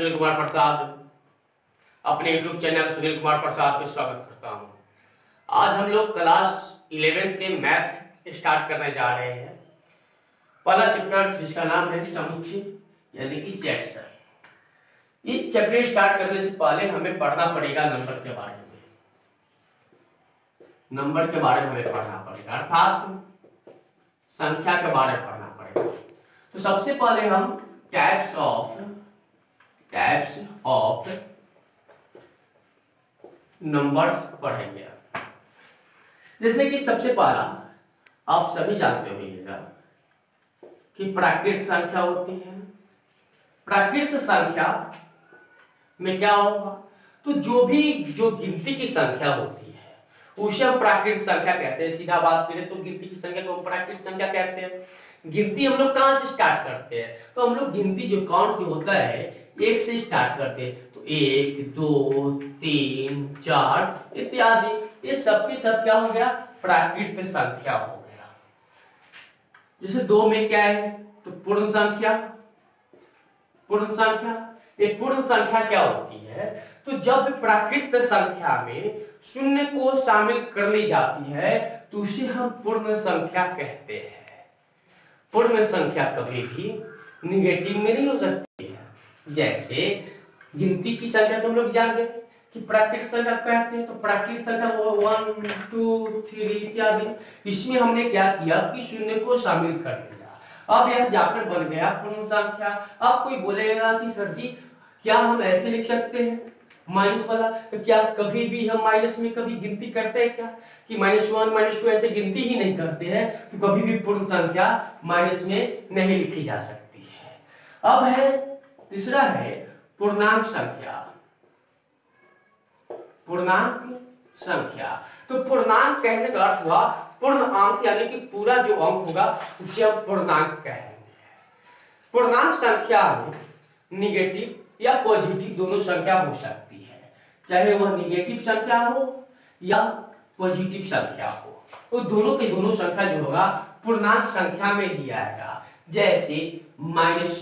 सुनील कुमार प्रसाद अपने YouTube channel Sunil Kumar Prasad पे स्वागत करता हूँ। आज हम लोग क्लास 11th के मैथ स्टार्ट करने जा रहे हैं। पहला चैप्टर जिसका नाम है समुच्चय यानी कि सेट्स। इस चैप्टर स्टार्ट करने से पहले हमें पढ़ना पड़ेगा नंबर के बारे में। नंबर के बारे में हमें पढ़ना पड़ेगा, अर्थात संख्या के बारे में पढ़ना पड़ेगा। तो सबसे पहले हम टाइप्स ऑफ नंबर्स पढ़ेंगे। जैसे कि सबसे पहला आप सभी जानते होंगे कि प्राकृत संख्या होती है। प्राकृत संख्या में क्या होगा, तो जो गिनती की संख्या होती है उसे हम प्राकृत संख्या कहते हैं। सीधा बात करें तो गिनती की संख्या को हम प्राकृत संख्या कहते हैं। गिनती हम लोग कहां से स्टार्ट करते हैं, तो हम लोग गिनती जो काउंट जो होता है एक से स्टार्ट करते हैं। तो 1 2 3 4 इत्यादि, ये सबकी सब क्या हो गया, प्राकृत संख्या हो गया। जैसे 2 में क्या है, तो पूर्ण संख्या। ये पूर्ण संख्या क्या होती है, तो जब प्राकृत संख्या में शून्य को शामिल कर ली जाती है तो उसे हम पूर्ण संख्या कहते हैं। पूर्ण संख्या कभी भी निगेटिव में नहीं हो सकती है। जैसे गिनती की संख्या तो हम लोग जानते हैं कि प्राकृत संख्या कहते हैं, तो प्राकृत संख्या 1 2 3 इत्यादि। इसमें हमने क्या किया कि शून्य को शामिल कर दिया। अब यह जाकर बन गया पूर्ण संख्या। अब कोई बोलेगा कि सर जी क्या हम ऐसे लिख सकते हैं माइनस वाला, तो क्या कभी भी हम माइनस में कभी गिनती करते हैं क्या, कि -1 -2 ऐसे गिनती ही नहीं करते हैं, तो कभी भी पूर्ण संख्या माइनस में नहीं लिखी जा सकती है। अब है तीसरा है पूर्णांक संख्या। पूर्णांक संख्या, तो पूर्णांक कहने का अर्थ हुआ पूर्ण अंक, यानी कि पूरा जो अंक होगा उसे हम पूर्णांक कहेंगे। पूर्णांक संख्या में निगेटिव या पॉजिटिव दोनों संख्या हो सकती है, चाहे वह निगेटिव संख्या हो या पॉजिटिव संख्या हो, तो दोनों के दोनों संख्या जो होगा पूर्णांक संख्या में लिया जाएगा। जैसे -10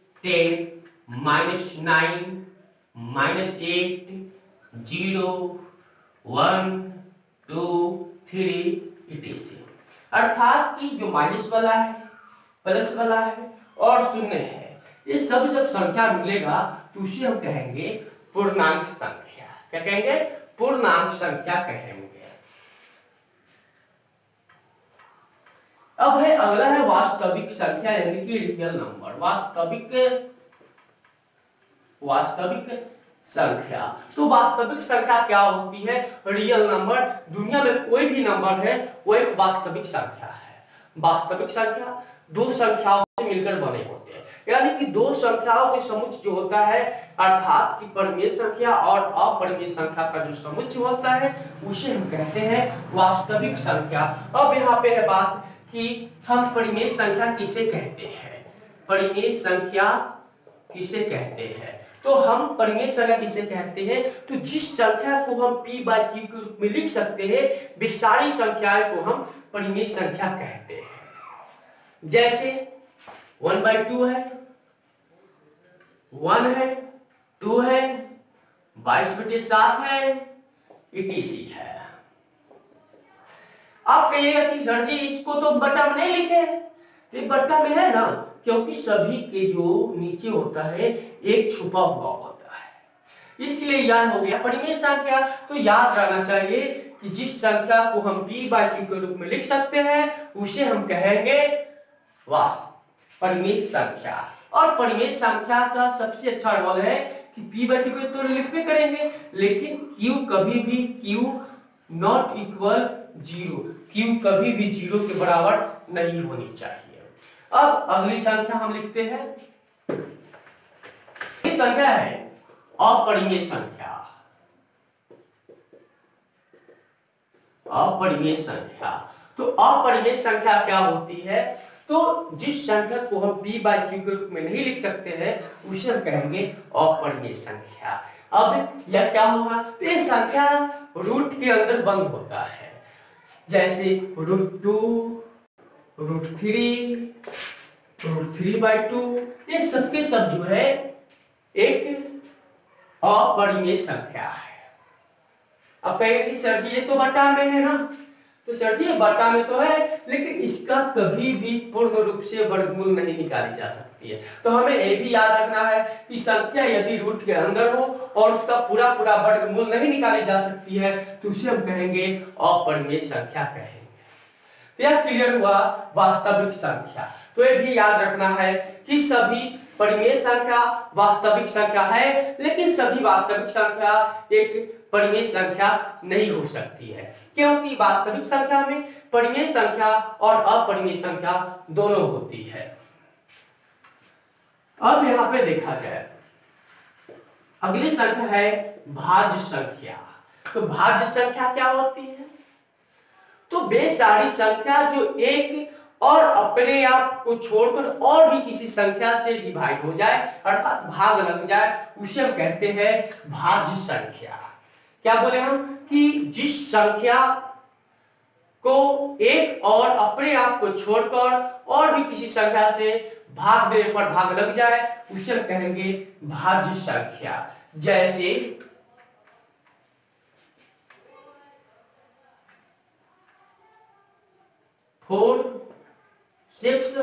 -9 -8 0 1 2 3 etc। अर्थात कि जो माइनस वाला है, प्लस वाला है और शून्य है, ये सब जब संख्या मिलेगा तो उसे हम कहेंगे पूर्णांक संख्या। क्या कहेंगे, पूर्णांक संख्या कहेंगे। अब है अगला है वास्तविक संख्या यानी कि रियल नंबर। वास्तविक संख्या, तो वास्तविक संख्या क्या होती है, रियल नंबर। दुनिया में कोई भी नंबर है वो एक वास्तविक संख्या है। वास्तविक संख्या दो संख्याओं से मिलकर बने होते हैं, यानी कि दो संख्याओं के समुच्चय जो होता है, अर्थात कि परिमेय संख्या और अपरिमेय संख्या का जो समुच्चय होता है उसे हम कहते हैं वास्तविक संख्या। अब यहाँ पे है बात कि हम परिमेय संख्या किसे कहते हैं। परिमेय संख्या किसे कहते हैं, तो हम परिमेय संख्या किसे कहते हैं, तो जिस संख्या को हम p/q के रूप में लिख सकते हैं वे सारी संख्याएं को हम परिमेय संख्या कहते हैं। जैसे 1/2 है, 1 है, 2 है, 22/7 है, etc है। आप कहिएगा कि सर जी इसको तो बट्टा में नहीं लिखे, तो बट्टा में है ना, क्योंकि सभी के जो नीचे होता है एक छुपा हुआ होता है, इसलिए यह हो गया परिमेय संख्या। तो याद रखना चाहिए कि जिस संख्या को हम p/q के रूप में लिख सकते हैं उसे हम कहेंगे परिमेय संख्या। और परिमेय संख्या का सबसे अच्छा रोल है कि p/q को तो लिखते करेंगे, लेकिन q कभी भी q नॉट इक्वल 0, q कभी भी 0 के बराबर नहीं होनी चाहिए। अब अगली संख्या हम लिखते हैं, ये संख्या है अपरिमेय संख्या। अपरिमेय संख्या, तो अपरिमेय संख्या क्या होती है, तो जिस संख्या को हम p/q के रूप में नहीं लिख सकते हैं उसे हम कहेंगे अपरिमेय संख्या। अब यह क्या होगा, तो ये संख्या रूट के अंदर बंद होता है। जैसे √2 √3 √3/2, ये सबके सब जो है एक अपरिमेय संख्या है। अब कहेंगे सर जी ये तो बटा में है ना, तो सर जी ये बटा में तो है, लेकिन इसका कभी भी पूर्ण रूप से वर्गमूल नहीं निकाली जा सकती है। तो हमें ये भी याद रखना है कि संख्या यदि रूट के अंदर हो और उसका पूरा पूरा वर्गमूल नहीं निकाली जा सकती है तो उसे हम कहेंगे अपरिमेय संख्या कहेंगे। तो यह क्लियर हुआ वास्तविक संख्या। तो ये भी याद रखना है कि सभी परिमेय संख्या वास्तविक संख्या है, लेकिन सभी वास्तविक संख्या एक परिमेय संख्या नहीं हो सकती है, क्योंकि वास्तविक संख्या में परिमेय संख्या और अपरिमेय संख्या दोनों होती है। अब यहां पे देखा जाए, अगली संख्या है भाज्य संख्या। तो भाज्य संख्या क्या होती है? तो वे सारी संख्या जो एक और अपने आप को छोड़कर और भी किसी संख्या से डिवाइड हो जाए, अर्थात भाग लग जाए, उसे हम कहते हैं भाज्य संख्या। क्या बोले हम कि जिस संख्या को एक और अपने आप को छोड़कर और भी किसी संख्या से भाग देने पर भाग लग जाए उसे हम कहेंगे भाज्य संख्या। जैसे 4, 6,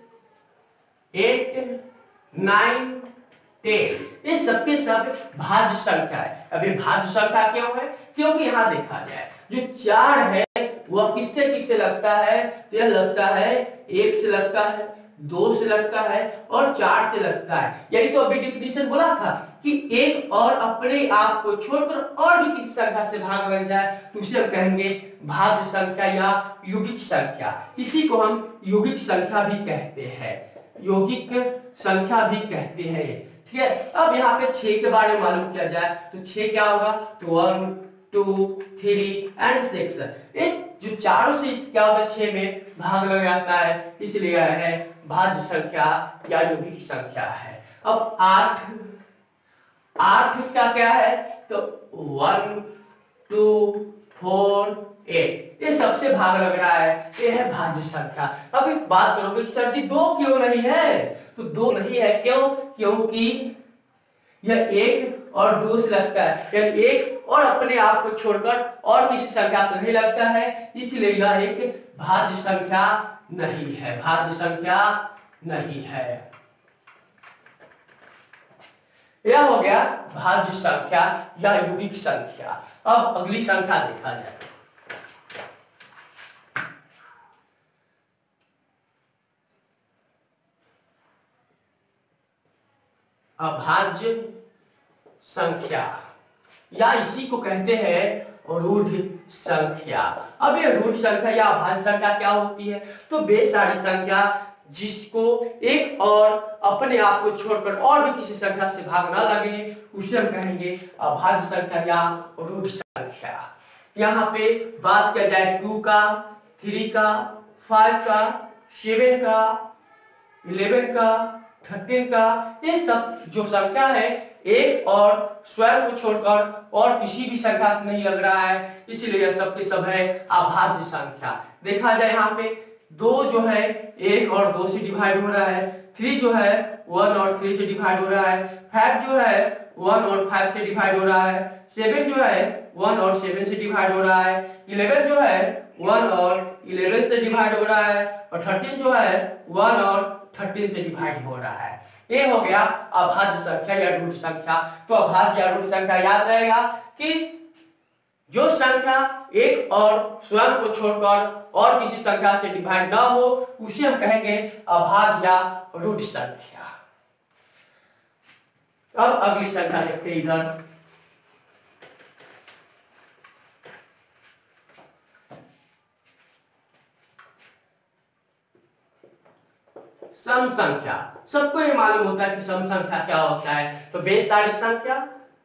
8, 9, 10 ये सबके सब भाज्य संख्या है। अभी भाज्य संख्या क्यों है? क्योंकि यहां देखा जाए जो 4 है वह किससे किससे लगता है? तो यह लगता है 1 से लगता है, 2 से लगता है और 4 से लगता है। यही तो अभी डिफिनेशन बोला था कि एक और अपने आप को छोड़कर और भी किसी संख्या से भाग लग जाए तो उसे हम कहेंगे भाज्य संख्या या यौगिक संख्या। इसी को हम यौगिक संख्या भी कहते हैं, यौगिक संख्या भी कहते हैं। ठीक है, अब यहाँ पे 6 के बारे में मालूम किया जाए तो 6 क्या होगा? तो 1, 2, 3 एंड 6 जो चारों से क्या होता है 6 में भाग लग जाता है, इसलिए है भाज्य संख्या या यौगिक संख्या है। अब 8 का क्या है? तो 1, 2, 4, 8 ये सबसे भाग लग रहा है, ये है भाज्य संख्या। अब एक बात करोगे कि सर जी 2 क्यों नहीं है? तो 2 नहीं है, क्यों? क्योंकि यह 1 और 2 से लगता है, यानी 1 और अपने आप को छोड़कर और किसी संख्या से नहीं लगता है, इसलिए यह एक भाज्य संख्या नहीं है, भाज्य संख्या नहीं है। यह हो गया भाज्य संख्या या यौगिक संख्या। अब अगली संख्या देखा जाए। अभाज्य संख्या या इसी को कहते हैं रूढ़ संख्या। अब ये रूढ़ संख्या या अभाज्य संख्या क्या होती है? तो वे सारी संख्या जिसको एक और अपने आप को छोड़कर और भी किसी संख्या से भाग ना लगे उसे हम कहेंगे अभाज्य संख्या या रूढ़ संख्या। यहाँ पे बात किया जाए 2 का, 3 का, 5 का, 7 का, 11 का, 13 का, ये सब जो संख्या है एक और स्वयं को छोड़कर और किसी भी संख्या से नहीं लग रहा है, इसलिए यह सब के सब है अभाज्य संख्या। देखा जाए यहाँ पे 2 जो है 1 और 2 से डिवाइड हो रहा है, 3 जो है 1 और 3 से डिवाइड हो रहा है, 5 जो है 1 और 5 से डिवाइड हो रहा है, 7 जो है 1 और 7 से डिवाइड हो रहा है, 11 जो है 1 और 11 से डिवाइड हो रहा है और 13 जो है 1 और 13 से डिवाइड हो रहा है। ये हो गया अभाज्य संख्या या रूढ़ संख्या। तो अभाज्य या रूढ़ संख्या याद रहेगा कि जो संख्या एक और स्वयं को छोड़कर और किसी संख्या से डिवाइड ना हो उसे हम कहेंगे अभाज्य या रूढ़ संख्या। अब अगली संख्या देखते हैं इधर। सम संख्या। सबको ये मालूम होता है कि सम संख्या क्या होता है। तो वे सारी संख्या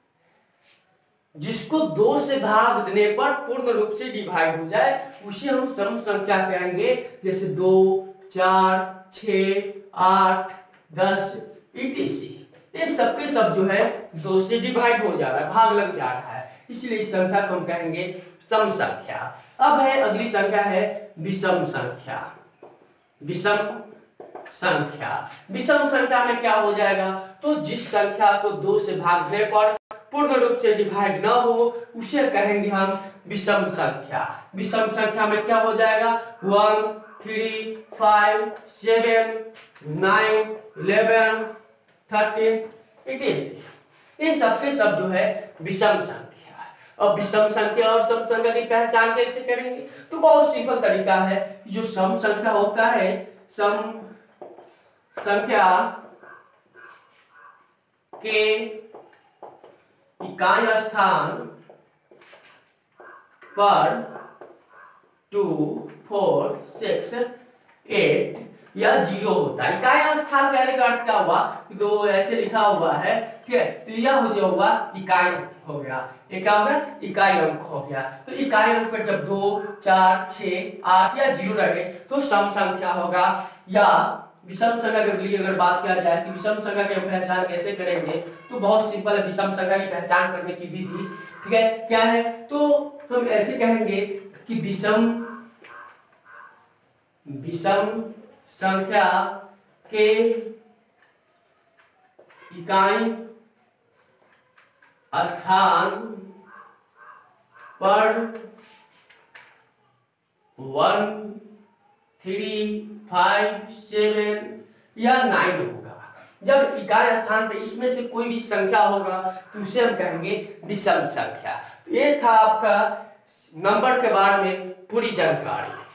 जिसको 2 से भाग देने पर पूर्ण रूप से डिवाइड हो जाए उसे हम सम संख्या कहेंगे। जैसे 2, 4, 6, 8, 10 etc। ये सबके सब जो है 2 से डिवाइड हो जा रहा है, भाग लग जा रहा है, इसलिए इस संख्या को हम कहेंगे सम संख्या। अब है अगली संख्या है विषम संख्या। विषम संख्या, विषम संख्या में क्या हो जाएगा? तो जिस संख्या को 2 से भाग देने पर पूर्ण रूप से डिवाइड ना हो उसे कहेंगे हम विषम संख्या। विषम संख्या में क्या हो जाएगा 1 3 5 7 9 11 13 18 ये सब के सब जो है विषम संख्या है। अब विषम संख्या और सम संख्या की पहचान कैसे करेंगे? तो बहुत सिंपल तरीका है कि जो सम संख्या होता है सम संख्या के इकाई स्थान पर 2 4 6 8 या 0 होता है। इकाई स्थान कहने का अर्थ क्या हुआ? दो ऐसे लिखा हुआ है, ठीक है, तो यह हो जो हुआ इकाई हो गया, ये क्या होगा इकाई अंक हो गया। तो इकाई अंक पर जब 2 4 6 8 या 0 रहे तो सम संख्या होगा। या विषम संख्या के लिए अगर बात किया जाए कि विषम संख्या की पहचान कैसे करेंगे तो बहुत सिंपल है विषम संख्या की पहचान करने की विधि, ठीक है, क्या है? तो हम ऐसे कहेंगे कि विषम संख्या के इकाई स्थान पर 1 3 5 7 या 9 होगा। जब इकाई स्थान पे इसमें से कोई भी संख्या होगा तो उसे हम कहेंगे विषम संख्या। तो ये था आपका नंबर के बारे में पूरी जानकारी।